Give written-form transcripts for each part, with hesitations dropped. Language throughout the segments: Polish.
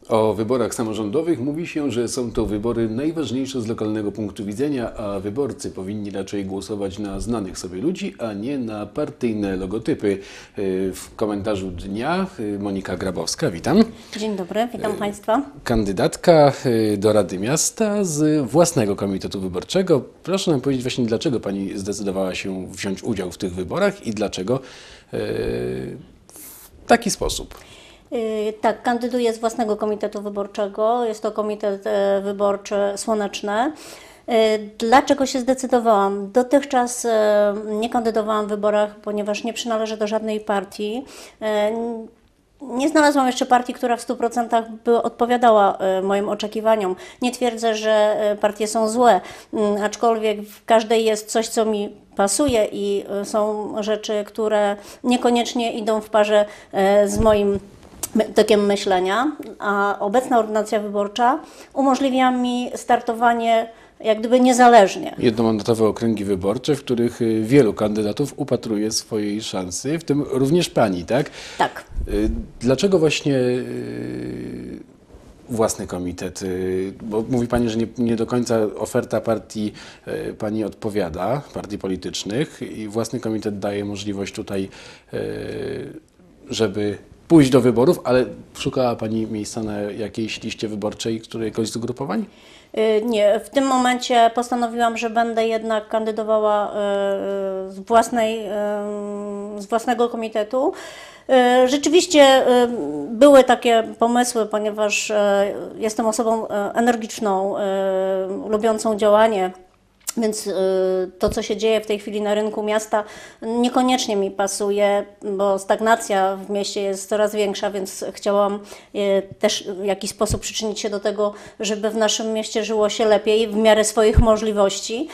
O wyborach samorządowych mówi się, że są to wybory najważniejsze z lokalnego punktu widzenia, a wyborcy powinni raczej głosować na znanych sobie ludzi, a nie na partyjne logotypy. W komentarzu dnia Monika Grabowska, witam. Dzień dobry, witam Państwa. Kandydatka do Rady Miasta z własnego komitetu wyborczego. Proszę nam powiedzieć właśnie, dlaczego Pani zdecydowała się wziąć udział w tych wyborach i dlaczego w taki sposób? Tak, kandyduję z własnego komitetu wyborczego. Jest to komitet wyborczy Słoneczny. Dlaczego się zdecydowałam? Dotychczas nie kandydowałam w wyborach, ponieważ nie przynależę do żadnej partii. Nie znalazłam jeszcze partii, która w 100% by odpowiadała moim oczekiwaniom. Nie twierdzę, że partie są złe, aczkolwiek w każdej jest coś, co mi pasuje i są rzeczy, które niekoniecznie idą w parze z moim tokiem myślenia, a obecna ordynacja wyborcza umożliwia mi startowanie jak gdyby niezależnie. Jednomandatowe okręgi wyborcze, w których wielu kandydatów upatruje swojej szansy, w tym również Pani, tak? Tak. Dlaczego właśnie własny komitet? Bo mówi Pani, że nie do końca oferta partii Pani odpowiada, partii politycznych, i własny komitet daje możliwość tutaj, żeby pójść do wyborów, ale szukała Pani miejsca na jakiejś liście wyborczej, któregoś z ugrupowań? Nie, w tym momencie postanowiłam, że będę jednak kandydowała z własnego komitetu. Rzeczywiście były takie pomysły, ponieważ jestem osobą energiczną, lubiącą działanie. Więc to, co się dzieje w tej chwili na rynku miasta, niekoniecznie mi pasuje, bo stagnacja w mieście jest coraz większa, więc chciałam też w jakiś sposób przyczynić się do tego, żeby w naszym mieście żyło się lepiej w miarę swoich możliwości.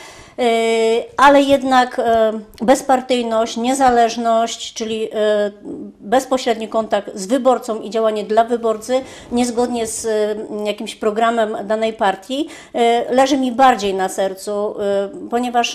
Ale jednak bezpartyjność, niezależność, czyli bezpośredni kontakt z wyborcą i działanie dla wyborcy, niezgodnie z jakimś programem danej partii, leży mi bardziej na sercu, ponieważ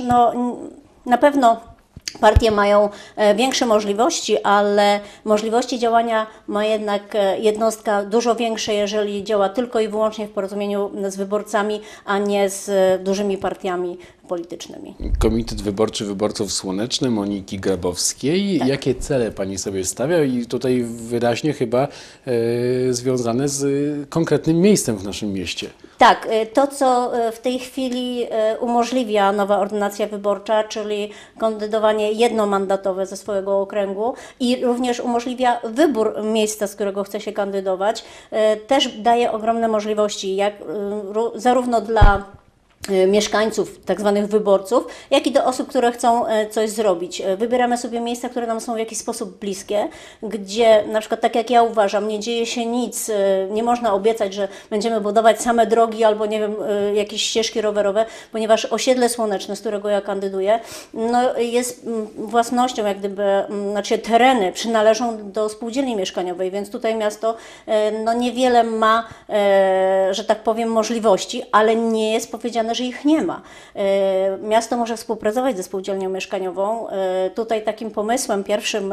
na pewno partie mają większe możliwości, ale możliwości działania ma jednak jednostka dużo większe, jeżeli działa tylko i wyłącznie w porozumieniu z wyborcami, a nie z dużymi partiami politycznymi. Komitet Wyborczy Wyborców Słoneczny Moniki Grabowskiej. Tak. Jakie cele Pani sobie stawia? I tutaj wyraźnie chyba związane z konkretnym miejscem w naszym mieście. Tak, to co w tej chwili umożliwia nowa ordynacja wyborcza, czyli kandydowanie jednomandatowe ze swojego okręgu i również umożliwia wybór miejsca, z którego chce się kandydować, też daje ogromne możliwości, zarówno dla mieszkańców, tak zwanych wyborców, jak i do osób, które chcą coś zrobić. Wybieramy sobie miejsca, które nam są w jakiś sposób bliskie, gdzie na przykład, tak jak ja uważam, nie dzieje się nic, nie można obiecać, że będziemy budować same drogi albo nie wiem, jakieś ścieżki rowerowe, ponieważ osiedle Słoneczne, z którego ja kandyduję, jest własnością, jak gdyby, znaczy tereny przynależą do spółdzielni mieszkaniowej, więc tutaj miasto niewiele ma, że tak powiem, możliwości, ale nie jest powiedziane, że ich nie ma. Miasto może współpracować ze spółdzielnią mieszkaniową. Tutaj takim pomysłem pierwszym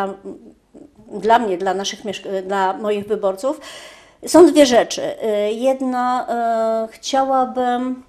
dla mnie, dla moich wyborców są dwie rzeczy. Jedna, chciałabym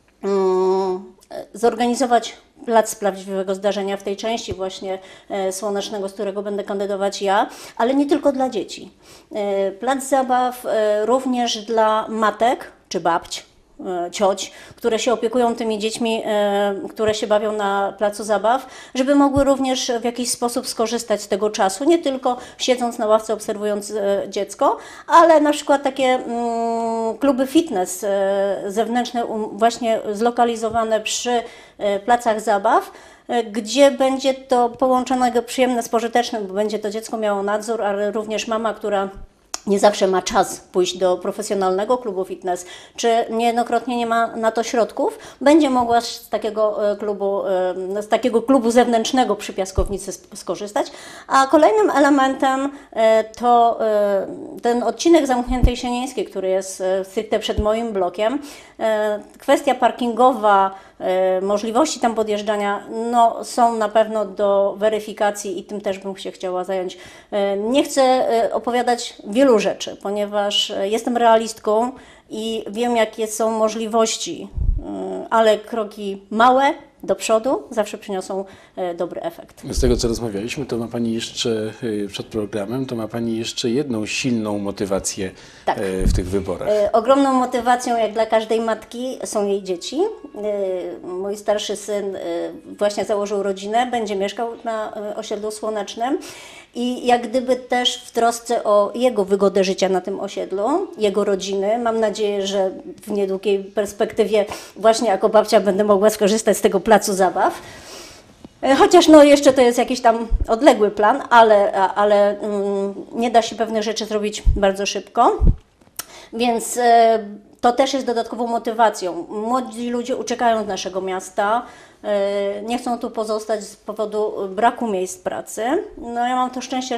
zorganizować plac prawdziwego zdarzenia w tej części właśnie Słonecznego, z którego będę kandydować ja, ale nie tylko dla dzieci. Plac zabaw również dla matek czy babć, cioć, które się opiekują tymi dziećmi, które się bawią na placu zabaw, żeby mogły również w jakiś sposób skorzystać z tego czasu, nie tylko siedząc na ławce, obserwując dziecko, ale na przykład takie kluby fitness zewnętrzne, właśnie zlokalizowane przy placach zabaw, gdzie będzie to połączone przyjemne z pożytecznym, bo będzie to dziecko miało nadzór, ale również mama, która nie zawsze ma czas pójść do profesjonalnego klubu fitness, czy niejednokrotnie nie ma na to środków, będzie mogła z takiego klubu zewnętrznego przy piaskownicy skorzystać. A kolejnym elementem to ten odcinek Zamkniętej Sienińskiej, który jest stricte przed moim blokiem. Kwestia parkingowa możliwości tam podjeżdżania no, są na pewno do weryfikacji i tym też bym się chciała zająć. Nie chcę opowiadać wielu rzeczy, ponieważ jestem realistką i wiem, jakie są możliwości, ale kroki małe do przodu zawsze przyniosą dobry efekt. Z tego, co rozmawialiśmy, to ma Pani jeszcze przed programem, to ma Pani jeszcze jedną silną motywację Tak. w tych wyborach. Ogromną motywacją, jak dla każdej matki, są jej dzieci. Mój starszy syn właśnie założył rodzinę, będzie mieszkał na osiedlu Słonecznym i jak gdyby też w trosce o jego wygodę życia na tym osiedlu, jego rodziny. Mam nadzieję, że w niedługiej perspektywie właśnie jako babcia będę mogła skorzystać z tego placu zabaw. Chociaż no jeszcze to jest jakiś tam odległy plan, ale nie da się pewnych rzeczy zrobić bardzo szybko. Więc to też jest dodatkową motywacją. Młodzi ludzie uciekają z naszego miasta, nie chcą tu pozostać z powodu braku miejsc pracy. No ja mam to szczęście,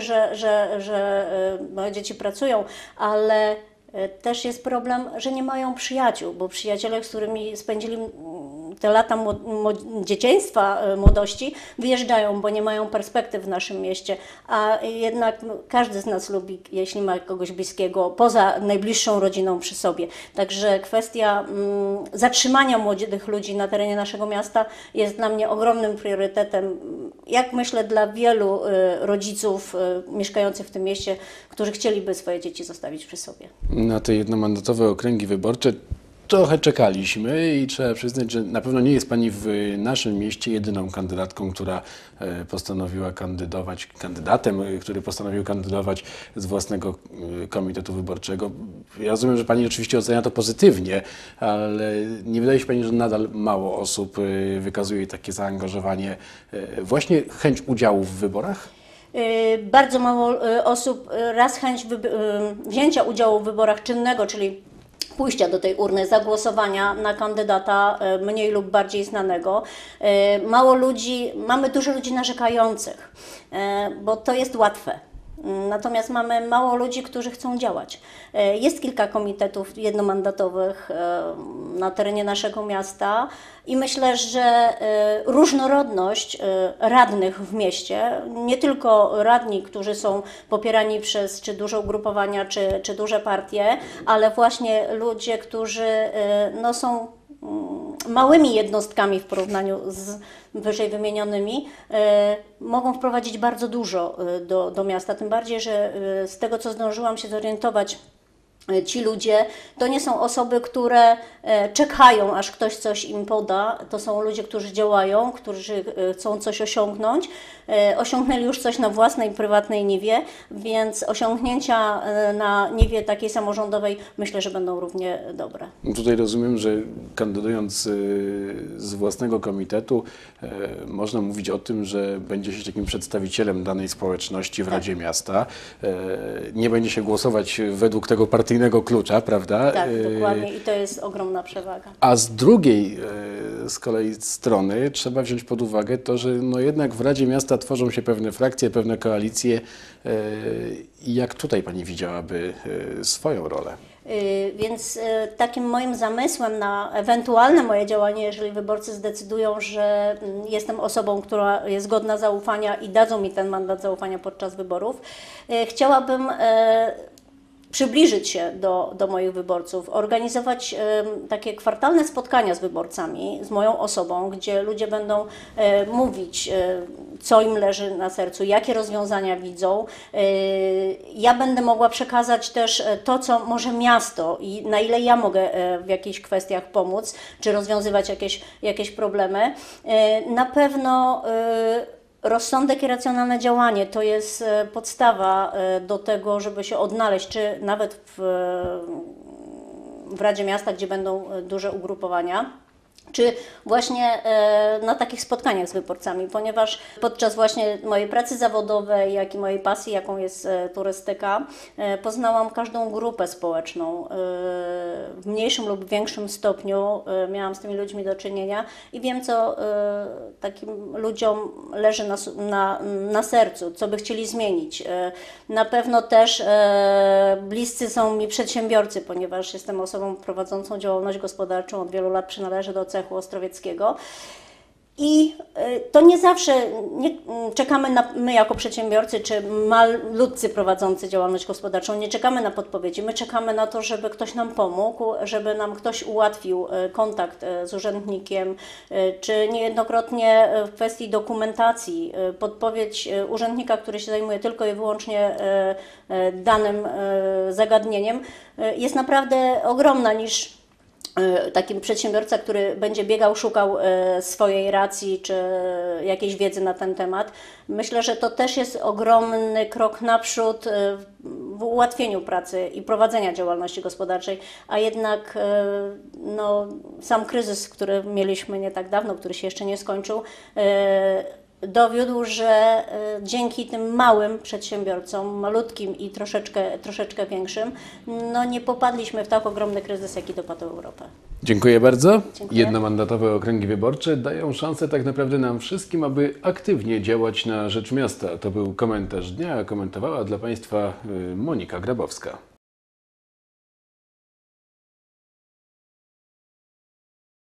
że moje dzieci pracują, ale też jest problem, że nie mają przyjaciół, bo przyjaciele, z którymi spędzili te lata dzieciństwa, młodości, wyjeżdżają, bo nie mają perspektyw w naszym mieście, a jednak każdy z nas lubi, jeśli ma kogoś bliskiego, poza najbliższą rodziną przy sobie. Także kwestia zatrzymania młodych ludzi na terenie naszego miasta jest dla mnie ogromnym priorytetem, jak myślę, dla wielu rodziców mieszkających w tym mieście, którzy chcieliby swoje dzieci zostawić przy sobie. Na te jednomandatowe okręgi wyborcze trochę czekaliśmy i trzeba przyznać, że na pewno nie jest Pani w naszym mieście jedyną kandydatką, która postanowiła kandydować, kandydatem, który postanowił kandydować z własnego komitetu wyborczego. Ja rozumiem, że Pani oczywiście ocenia to pozytywnie, ale nie wydaje się Pani, że nadal mało osób wykazuje takie zaangażowanie, właśnie chęć udziału w wyborach? Bardzo mało osób, raz chęć wzięcia udziału w wyborach czynnego, czyli pójścia do tej urny, zagłosowania na kandydata mniej lub bardziej znanego. Mało ludzi, mamy dużo ludzi narzekających, bo to jest łatwe. Natomiast mamy mało ludzi, którzy chcą działać. Jest kilka komitetów jednomandatowych na terenie naszego miasta i myślę, że różnorodność radnych w mieście, nie tylko radni, którzy są popierani przez czy duże ugrupowania, czy duże partie, ale właśnie ludzie, którzy no, są małymi jednostkami w porównaniu z wyżej wymienionymi, mogą wprowadzić bardzo dużo do miasta. Tym bardziej, że z tego, co zdążyłam się zorientować, ci ludzie to nie są osoby, które czekają, aż ktoś coś im poda. To są ludzie, którzy działają, którzy chcą coś osiągnąć. Osiągnęli już coś na własnej, prywatnej niwie, więc osiągnięcia na niwie takiej samorządowej myślę, że będą równie dobre. Tutaj rozumiem, że kandydując z własnego komitetu można mówić o tym, że będzie się takim przedstawicielem danej społeczności w Radzie Miasta. Nie będzie się głosować według tego partyjnego klucza, prawda? Tak, dokładnie i to jest ogromna przewaga. A z drugiej z kolei strony trzeba wziąć pod uwagę to, że no jednak w Radzie Miasta tworzą się pewne frakcje, pewne koalicje. I jak tutaj Pani widziałaby swoją rolę? Więc takim moim zamysłem na ewentualne moje działanie, jeżeli wyborcy zdecydują, że jestem osobą, która jest godna zaufania i dadzą mi ten mandat zaufania podczas wyborów, chciałabym przybliżyć się do moich wyborców, organizować takie kwartalne spotkania z wyborcami, z moją osobą, gdzie ludzie będą mówić, co im leży na sercu, jakie rozwiązania widzą. Ja będę mogła przekazać też to, co może miasto i na ile ja mogę w jakichś kwestiach pomóc, czy rozwiązywać jakieś problemy. Na pewno rozsądek i racjonalne działanie to jest podstawa do tego, żeby się odnaleźć, czy nawet w Radzie Miasta, gdzie będą duże ugrupowania, czy właśnie na takich spotkaniach z wyborcami, ponieważ podczas właśnie mojej pracy zawodowej, jak i mojej pasji, jaką jest turystyka, poznałam każdą grupę społeczną. W mniejszym lub większym stopniu miałam z tymi ludźmi do czynienia i wiem, co takim ludziom leży na sercu, co by chcieli zmienić. Na pewno też bliscy są mi przedsiębiorcy, ponieważ jestem osobą prowadzącą działalność gospodarczą, od wielu lat przynależę do cechu ostrowieckiego. I to nie zawsze czekamy my jako przedsiębiorcy czy malutcy prowadzący działalność gospodarczą, nie czekamy na podpowiedzi, my czekamy na to, żeby ktoś nam pomógł, żeby nam ktoś ułatwił kontakt z urzędnikiem, czy niejednokrotnie w kwestii dokumentacji podpowiedź urzędnika, który się zajmuje tylko i wyłącznie danym zagadnieniem, jest naprawdę ogromna niż taki przedsiębiorca, który będzie biegał, szukał swojej racji czy jakiejś wiedzy na ten temat. Myślę, że to też jest ogromny krok naprzód w ułatwieniu pracy i prowadzenia działalności gospodarczej, a jednak no, sam kryzys, który mieliśmy nie tak dawno, który się jeszcze nie skończył, dowiódł, że dzięki tym małym przedsiębiorcom, malutkim i troszeczkę większym, no nie popadliśmy w tak ogromny kryzys, jaki dopadł Europę. Dziękuję bardzo. Dziękuję. Jednomandatowe okręgi wyborcze dają szansę tak naprawdę nam wszystkim, aby aktywnie działać na rzecz miasta. To był komentarz dnia, komentowała dla Państwa Monika Grabowska.